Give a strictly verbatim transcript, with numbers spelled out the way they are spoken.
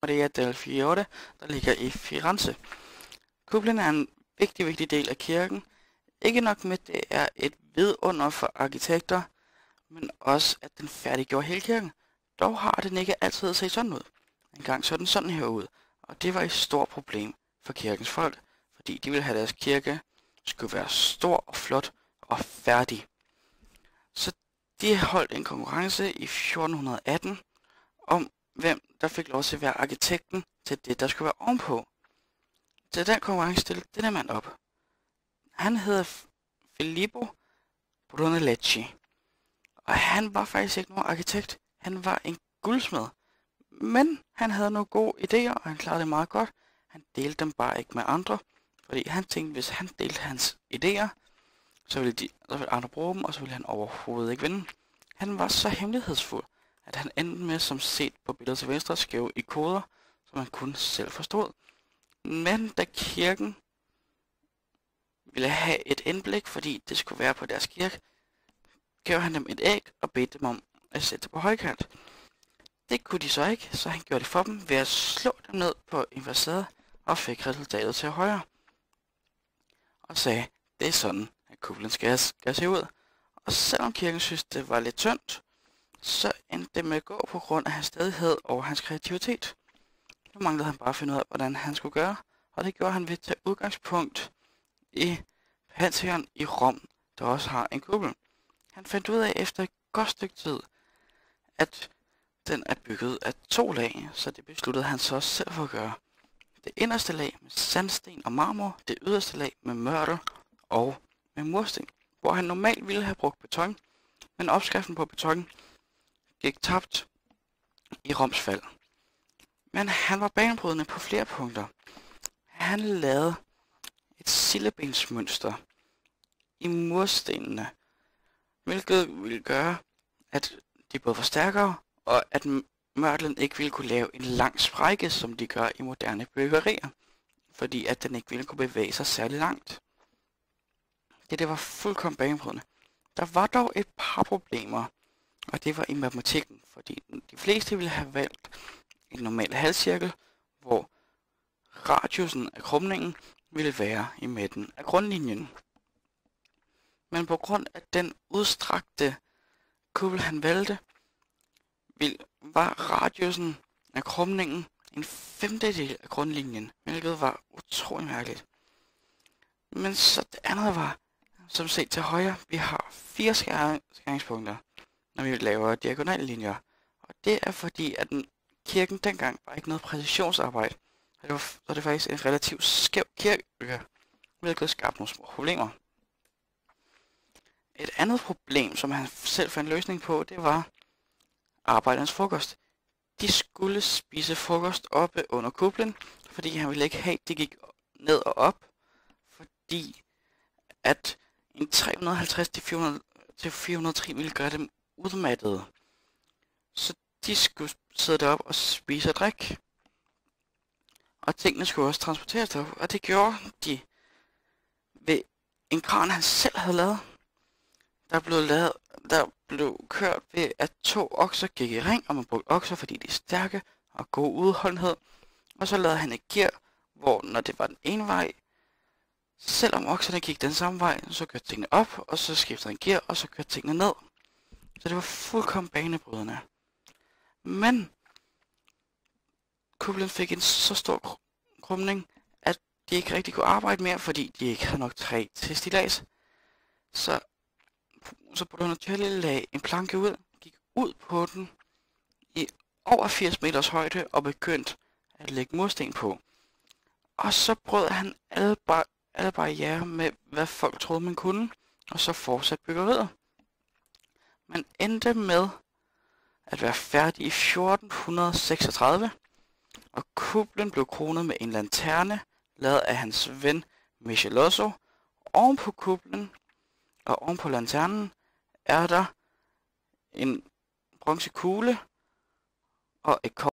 Maria del Fiore, der ligger i Firenze. Kuplen er en vigtig, vigtig del af kirken. Ikke nok med, det er et vidunder for arkitekter, men også, at den færdiggjorde hele kirken. Dog har den ikke altid set sådan ud. En gang så den sådan her ud, og det var et stort problem for kirkens folk, fordi de ville have deres kirke skulle være stor og flot og færdig. Så de holdt en konkurrence i fjorten atten om, hvem der fik lov til at være arkitekten til det, der skulle være ovenpå. Til den konkurrence stillede denne mand op. Han hedder Filippo Brunelleschi, og han var faktisk ikke nogen arkitekt. Han var en guldsmed, men han havde nogle gode idéer, og han klarede det meget godt. Han delte dem bare ikke med andre, fordi han tænkte, hvis han delte hans idéer, så ville, de, så ville andre bruge dem, og så ville han overhovedet ikke vinde. Han var så hemmelighedsfuld, at han endte med, som set på billedet til venstre, skrev i koder, som han kun selv forstod. Men da kirken ville have et indblik, fordi det skulle være på deres kirke, gav han dem et æg og bedte dem om at sætte det på højkant. Det kunne de så ikke, så han gjorde det for dem ved at slå dem ned på en facade og fik resultatet til højre. Og sagde, det er sådan, at kuplen skal, skal se ud. Og selvom kirken synes, det var lidt tyndt, så endte det med at gå på grund af hans stædighed og hans kreativitet. Nu manglede han bare at finde ud af, hvordan han skulle gøre, og det gjorde han ved at tage udgangspunkt i Pantheon i Rom, der også har en kuppel. Han fandt ud af efter et godt stykke tid, at den er bygget af to lag, så det besluttede han så også selv for at gøre. Det inderste lag med sandsten og marmor, det yderste lag med mørtel og med mursten, hvor han normalt ville have brugt beton, men opskriften på beton gik tabt i Roms fald. Men han var banebrydende på flere punkter. Han lavede et sillebensmønster i murstenene, hvilket ville gøre, at de både var stærkere, og at mørtlen ikke ville kunne lave en lang sprække, som de gør i moderne byggerier, fordi at den ikke ville kunne bevæge sig særlig langt. Det, det var fuldkommen banebrydende. Der var dog et par problemer, og det var i matematikken, fordi de fleste ville have valgt en normal halvcirkel, hvor radiusen af krumningen ville være i midten af grundlinjen. Men på grund af den udstrakte kuppel, han valgte, var radiusen af krumningen en femtedel af grundlinjen, hvilket var utrolig mærkeligt. Men så det andet var, som set til højre, vi har fire skæringspunkter, når vi laver diagonale linjer. Og det er fordi, at den, kirken dengang var ikke noget præcisionsarbejde, så det var, så det var faktisk en relativt skæv kirke, hvilket skabte nogle små problemer. Et andet problem, som han selv fandt løsning på, det var arbejdernes frokost. De skulle spise frokost oppe under kuplen, fordi han ville ikke have, at de gik ned og op, fordi at en tre hundrede og halvtreds til fire hundrede og tre ville gøre dem udmattede. Så de skulle sidde deroppe og spise og drikke. Og tingene skulle også transporteres derop, og det gjorde de ved en kran, han selv havde lavet. Der blev, lavet, der blev kørt ved, at to okser gik i ring, og man brugte okser, fordi de er stærke og god udholdenhed. Og så lavede han et gear, hvor når det var den ene vej, selvom okserne gik den samme vej, så kørte tingene op, og så skiftede han gear, og så kørte tingene ned. Så det var fuldkommen banebrydende. Men kuplen fik en så stor krumning, at de ikke rigtig kunne arbejde mere, fordi de ikke havde nok træ til stillads. Så Så Brunelleschi lagde en planke ud, gik ud på den i over firs meters højde og begyndte at lægge mursten på. Og så brød han alle, bar alle barrierer med, hvad folk troede man kunne, og så fortsatte byggeriet. Man endte med at være færdig i fjorten seksogtredive, og kuplen blev kronet med en lanterne, lavet af hans ven Michelozzo. Oven på kuplen og oven på lanternen er der en bronzekugle og et kors